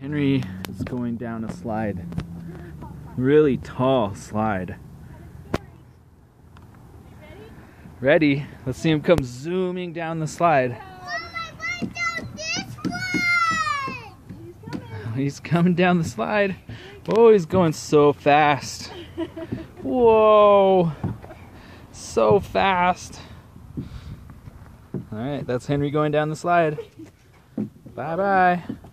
Henry is going down a slide. Really tall slide. Ready? Let's see him come zooming down the slide. He's coming down the slide. Oh, he's going so fast. Whoa. So fast. All right, that's Henry going down the slide. Bye-bye.